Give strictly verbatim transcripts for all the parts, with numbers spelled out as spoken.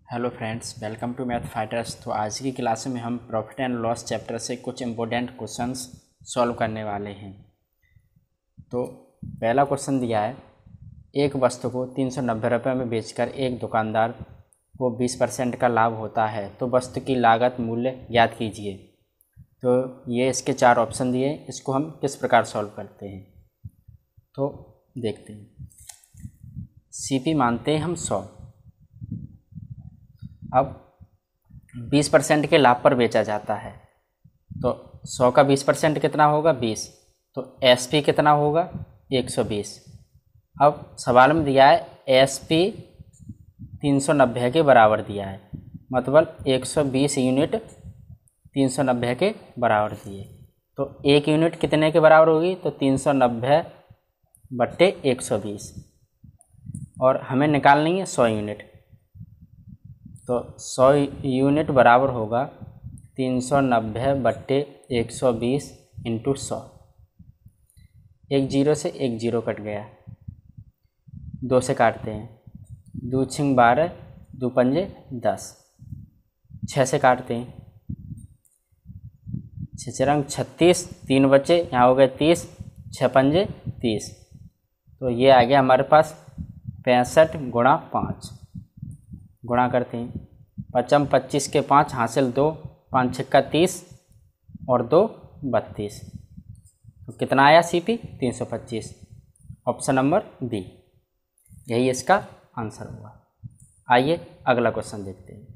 Hello friends, welcome to math fighters. तो आज की क्लास में हम प्रॉफिट एंड लॉस चैप्टर से कुछ इम्पोर्टेंट क्वेश्चंस सॉल्व करने वाले हैं। तो पहला क्वेश्चन दिया है, एक वस्तु को तीन सौ नब्बे रुपये में बेचकर एक दुकानदार को बीस परसेंट का लाभ होता है, तो वस्तु की लागत मूल्य ज्ञात कीजिए। तो ये इसके चार ऑप्शन दिए, इसको हम किस प्रकार सॉल्व करते हैं तो देखते हैं। सीपी मानते हैं हम सौ। अब बीस परसेंट के लाभ पर बेचा जाता है, तो सौ का बीस परसेंट कितना होगा? बीस। तो एसपी कितना होगा? एक सौ बीस। अब सवाल में दिया है एसपी तीन सौ नब्बे के बराबर दिया है, मतलब एक सौ बीस यूनिट तीन सौ नब्बे के बराबर दिए। तो एक यूनिट कितने के बराबर होगी? तो तीन सौ नब्बे बट्टे एक सौ बीस, और हमें निकालनी है सौ यूनिट। तो सौ यूनिट बराबर होगा तीन सौ नब्बे बट्टे एक सौ बीस इंटू सौ। एक जीरो से एक जीरो कट गया, दो से काटते हैं, दो छिंग बारह, दो पंजे दस, छः से काटते हैं, छः चरंग छत्तीस, तीन बचे, यहाँ हो गए तीस, छः पंजे तीस। तो ये आ गया हमारे पास पैंसठ गुणा पाँच। गुणा करते हैं, पचम पच्चीस के पाँच हासिल दो, पाँच छक्का तीस और दो बत्तीस। तो कितना आया सीपी? तीन सौ पच्चीस। ऑप्शन नंबर बी, यही इसका आंसर होगा। आइए अगला क्वेश्चन देखते हैं।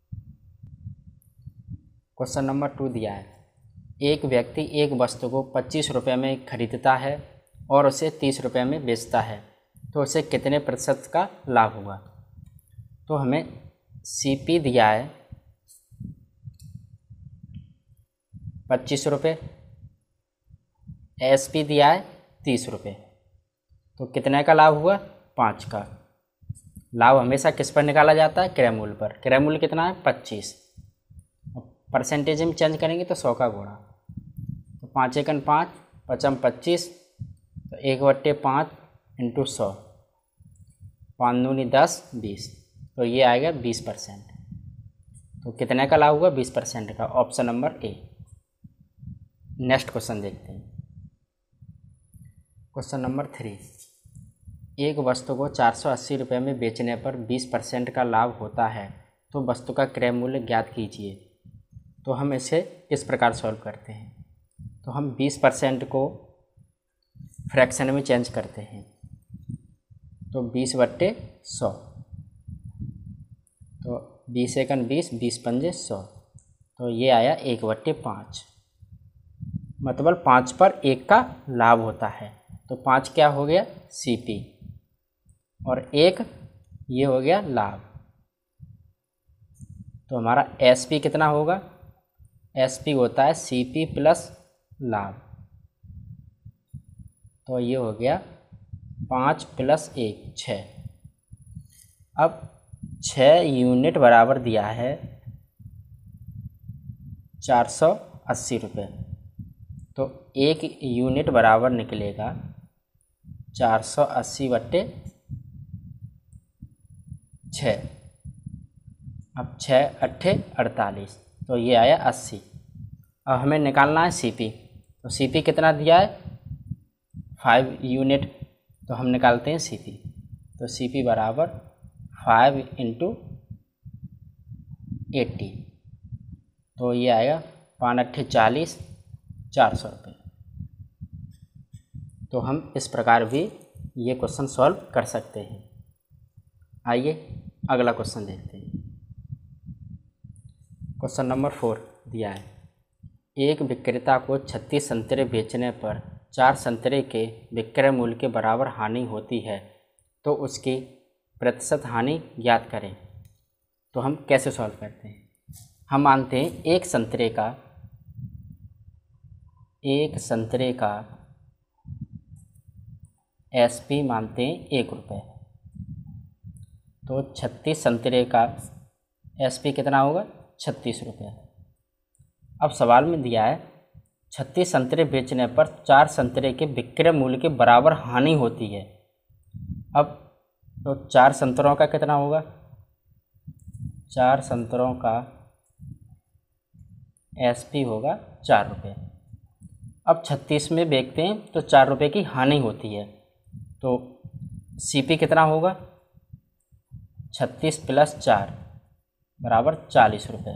क्वेश्चन नंबर टू दिया है, एक व्यक्ति एक वस्तु को पच्चीस रुपये में खरीदता है और उसे तीस रुपये में बेचता है, तो उसे कितने प्रतिशत का लाभ होगा? तो हमें सीपी दिया है पच्चीस रुपये, एसपी दिया है तीस रुपये, तो कितने का लाभ हुआ? पाँच का। लाभ हमेशा किस पर निकाला जाता है? क्रय मूल्य पर। क्रय मूल्य कितना है? पच्चीस। परसेंटेज में चेंज करेंगे तो सौ का गुणा, तो पाँच एकन पाँच, पचम पच्चीस, तो एक बट्टे पाँच इंटू सौ, पाँच दूनी दस, बीस। तो ये आएगा बीस परसेंट। तो कितने का लाभ हुआ? बीस परसेंट का। Option number A. Next question देखते हैं। क्वेश्चन नंबर थ्री, एक वस्तु को चार सौ अस्सी रुपये में बेचने पर बीस परसेंट का लाभ होता है, तो वस्तु का क्रय मूल्य ज्ञात कीजिए। तो हम इसे इस प्रकार सॉल्व करते हैं। तो हम बीस परसेंट को फ्रैक्शन में चेंज करते हैं, तो बीस बट्टे सौ, तो बीस एकन बीस, बीस पंजे सौ, तो ये आया एक बट्टे पाँच, मतलब पाँच पर एक का लाभ होता है। तो पाँच क्या हो गया? सीपी, और एक ये हो गया लाभ। तो हमारा एसपी कितना होगा? एसपी होता है सीपी प्लस लाभ, तो ये हो गया पाँच प्लस एक, छः। अब छः यूनिट बराबर दिया है चार सौ अस्सी रुपये, तो एक यूनिट बराबर निकलेगा चार सौ अस्सी बट्टे छः। अब छः अट्ठे अड़तालीस, तो ये आया अस्सी। अब हमें निकालना है सीपी। तो सीपी कितना दिया है? फाइव यूनिट, तो हम निकालते हैं सीपी। तो सीपी बराबर फाइव इंटू एट्टी, तो ये आएगा पाँच अट्ठे चालीस, चार सौ रुपये। तो हम इस प्रकार भी ये क्वेश्चन सॉल्व कर सकते हैं। आइए अगला क्वेश्चन देखते हैं। क्वेश्चन नंबर फोर दिया है, एक विक्रेता को छत्तीस संतरे बेचने पर चार संतरे के विक्रय मूल्य के बराबर हानि होती है, तो उसकी प्रतिशत हानि ज्ञात करें। तो हम कैसे सॉल्व करते हैं? हम मानते हैं एक संतरे का एक संतरे का एसपी मानते हैं एक रुपये, तो छत्तीस संतरे का एसपी कितना होगा? छत्तीस रुपये। अब सवाल में दिया है छत्तीस संतरे बेचने पर चार संतरे के विक्रय मूल्य के बराबर हानि होती है। अब तो चार संतरों का कितना होगा? चार संतरों का एसपी होगा चार रुपये। अब छत्तीस में बेचते हैं तो चार रुपये की हानि होती है, तो सीपी कितना होगा, छत्तीस प्लस चार बराबर चालीस रुपये।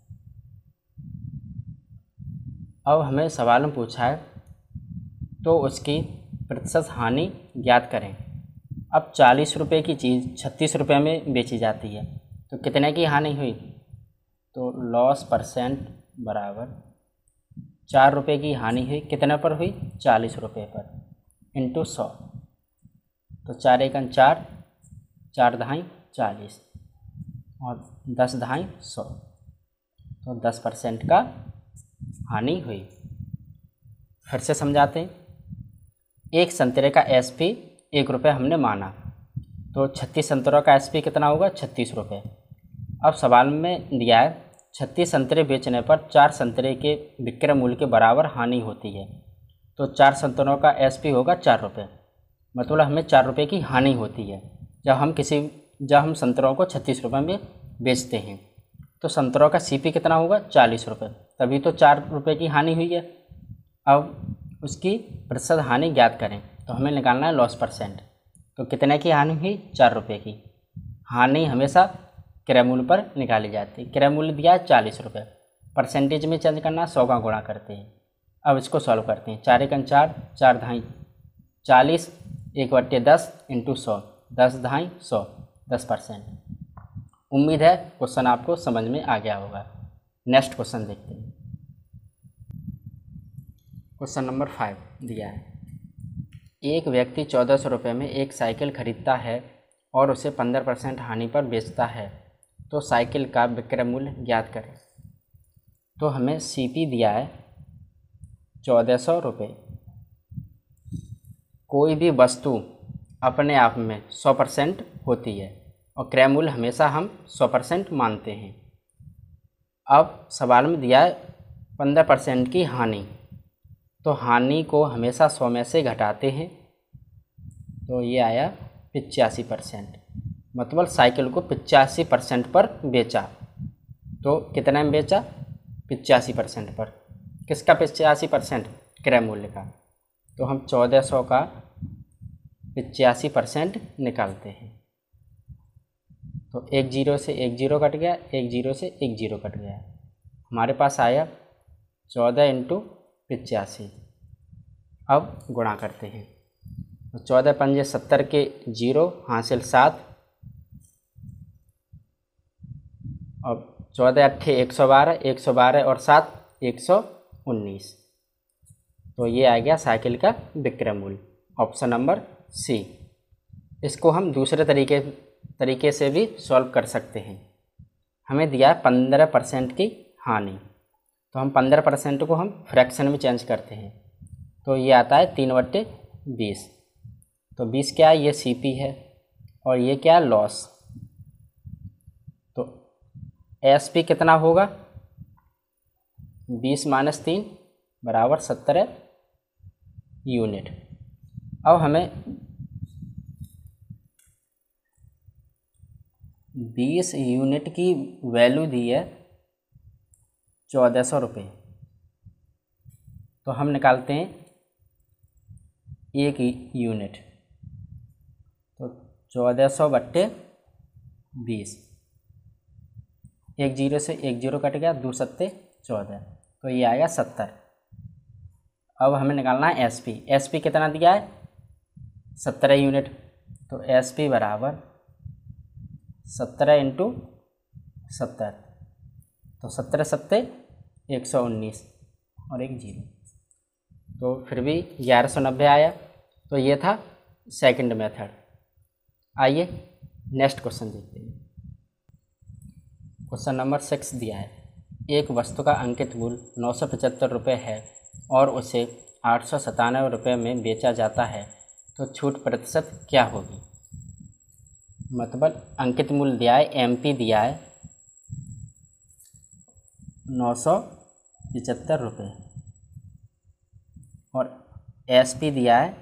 अब हमें सवाल में पूछा है तो उसकी प्रतिशत हानि ज्ञात करें। अब चालीस रुपये की चीज़ छत्तीस रुपये में बेची जाती है तो कितने की हानि हुई, तो लॉस परसेंट बराबर चार रुपये की हानि हुई, कितने पर हुई, चालीस रुपये पर, इंटू सौ। तो चार एकन चार, चार दहाई चालीस और दस दहाई सौ, तो दस परसेंट का हानि हुई। फिर से समझाते हैं। एक संतरे का एसपी एक रुपये हमने माना, तो छत्तीस संतरों का एसपी कितना होगा, छत्तीस रुपये। अब सवाल में दिया है छत्तीस संतरे बेचने पर चार संतरे के विक्रय मूल्य के बराबर हानि होती है, तो चार संतरों का एसपी होगा चार रुपये, मतलब हमें चार रुपये की हानि होती है जब हम किसी जब हम संतरों को छत्तीस रुपये में बेचते हैं। तो संतरों का सीपी कितना होगा, चालीस रुपये, तभी तो चार रुपये की हानि हुई है। अब उसकी प्रतिशत हानि ज्ञात करें, तो हमें निकालना है लॉस परसेंट। तो कितने की हानि हुई, चार रुपये की। हानि हमेशा क्रय मूल्य पर निकाली जाती है। क्रय मूल्य दिया है चालीस रुपये, परसेंटेज में चेंज करना, सौ का गुणा करते हैं। अब इसको सॉल्व करते हैं। चार एकन चार, चार दहाई चालीस, एक बट्टे दस इंटू सौ, दस दहाई सौ, दस परसेंट। उम्मीद है क्वेश्चन आपको समझ में आ गया होगा। नेक्स्ट क्वेश्चन देखते हैं। क्वेश्चन नंबर फाइव दिया है, एक व्यक्ति चौदह सौ रुपये में एक साइकिल खरीदता है और उसे पंद्रह परसेंट हानि पर बेचता है, तो साइकिल का विक्रय मूल्य ज्ञात करें। तो हमें सीपी दिया है चौदह सौ रुपये। कोई भी वस्तु अपने आप में सौ परसेंट होती है और क्रय मूल्य हमेशा हम सौ परसेंट मानते हैं। अब सवाल में दिया है पंद्रह परसेंट की हानि, तो हानि को हमेशा सौ में से घटाते हैं, तो ये आया पचासी परसेंट, मतलब साइकिल को पचासी परसेंट पर बेचा। तो कितने में बेचा, पचासी परसेंट पर। किसका पचासी परसेंट, क्रय मूल्य का। तो हम चौदह सौ का पचासी परसेंट निकालते हैं, तो एक जीरो से एक जीरो कट गया, एक जीरो से एक जीरो कट गया, हमारे पास आया चौदह इंटू पचासी। अब गुणा करते हैं, तो चौदह पंजे सत्तर के जीरो, हासिल सात, और चौदह अट्ठे एक सौ बारह, एक सौ बारह और सात एक सौ उन्नीस। तो ये आ गया साइकिल का विक्रय मूल्य, ऑप्शन नंबर सी। इसको हम दूसरे तरीके तरीके से भी सॉल्व कर सकते हैं। हमें दिया है पंद्रह परसेंट की हानि, तो हम पंद्रह परसेंट को हम फ्रैक्शन में चेंज करते हैं, तो ये आता है तीन बट्टे बीस। तो बीस क्या है, ये सीपी है, और ये क्या है, लॉस। तो एसपी कितना होगा, बीस माइनस तीन बराबर सत्तर यूनिट। अब हमें बीस यूनिट की वैल्यू दी है चौदह सौ रुपये, तो हम निकालते हैं एक यूनिट, तो चौदह सौ बट्टे बीस, एक जीरो से एक जीरो कट गया, दो सत्ते चौदह, तो ये आएगा सत्तर। अब हमें निकालना है एसपी। एसपी कितना दिया है, सत्रह यूनिट, तो एसपी बराबर सत्रह इंटू सत्तर, तो सत्रह सत्ते एक सौ उन्नीस और एक जीरो, तो फिर भी ग्यारह सौ नब्बे आया। तो ये था सेकंड मेथड। आइए नेक्स्ट क्वेश्चन देखते हैं। क्वेश्चन नंबर सिक्स दिया है, एक वस्तु का अंकित मूल्य नौ सौ पचहत्तर रुपये है और उसे आठ सौ सतानवे रुपये में बेचा जाता है, तो छूट प्रतिशत क्या होगी। मतलब अंकित मूल्य दिया है, एमपी दिया है नौ सौ पचहत्तर रुपये और एसपी दिया है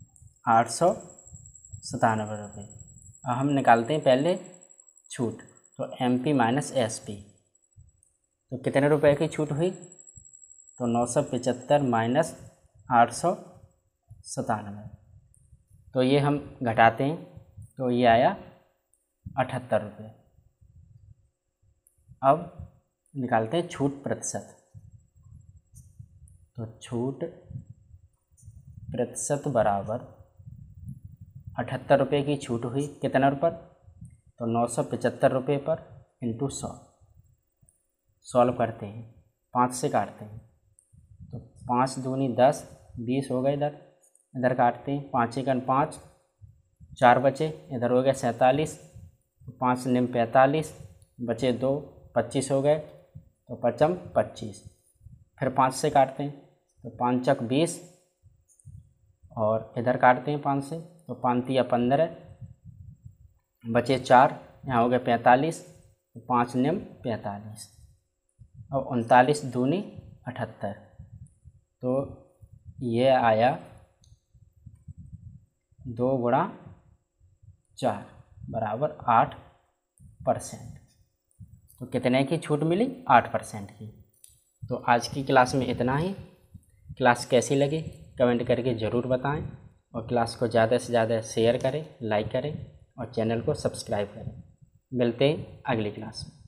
आठ सौ सतानवे रुपये। हम निकालते हैं पहले छूट, तो M P minus S P, तो कितने रुपए की छूट हुई? तो नौ सौ पचहत्तर माइनस आठ सौ सतानवे, तो ये हम घटाते हैं तो ये आया अठहत्तर रुपये। अब निकालते हैं छूट प्रतिशत, तो छूट प्रतिशत बराबर अठहत्तर रुपये की छूट हुई कितना रुपये? तो नौ सौ पचहत्तर रुपये पर इंटू सौ। सॉल्व करते हैं, पाँच से काटते हैं, तो पाँच दूनी दस, बीस हो गए, इधर इधर काटते हैं, पाँच एकन पाँच, चार बचे, इधर हो गया सैंतालीस, तो पाँच निम पैंतालीस, बचे दो, पच्चीस हो गए, तो पचम पच्चीस। फिर पाँच से काटते हैं, तो पाँच चक बीस, और इधर काटते हैं पाँच से, तो पाँच तिया पंद्रह, बचे चार, यहाँ हो गए पैंतालीस, तो पाँच निम पैंतालीस, और उनतालीस दूनी अठहत्तर, तो ये आया दो गुणा चार बराबर आठ परसेंट। तो कितने की छूट मिली? आठ परसेंट की। तो आज की क्लास में इतना ही। क्लास कैसी लगी कमेंट करके ज़रूर बताएं, और क्लास को ज़्यादा से ज़्यादा शेयर करें, लाइक करें, और चैनल को सब्सक्राइब करें। मिलते हैं अगली क्लास में।